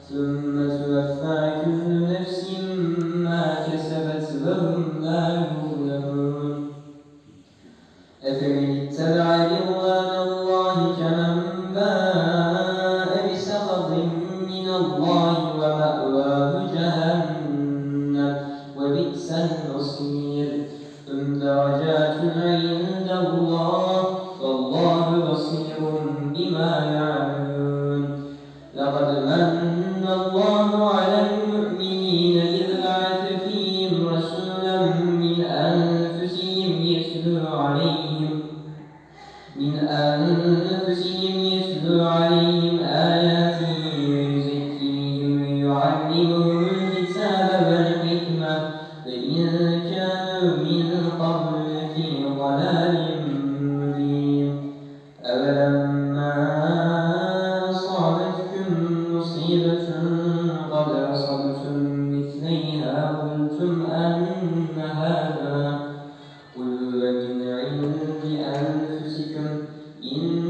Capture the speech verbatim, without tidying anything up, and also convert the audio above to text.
ثم توفى كل نفس ما كسبت وهم لا يظلمون أفمن اتبع رضوان الله كمن باء بسخط من الله ومأواه جهنم وبئس المصير ثم درجات عند الله والله بصير بما يعملون لقد من الله على المؤمنين إذ بعث فيهم رسولا من أنفسهم يتلو عليهم من أنفسهم يتلو عليهم آياته ويزكيهم ويعلمهم الكتاب والحكمة وإن كانوا من قبل لفي ضلال مبين أولما أصابتكم مصيبة قد أصبتم مثليها قلتم أن هذا قل من عند أنفسكم إن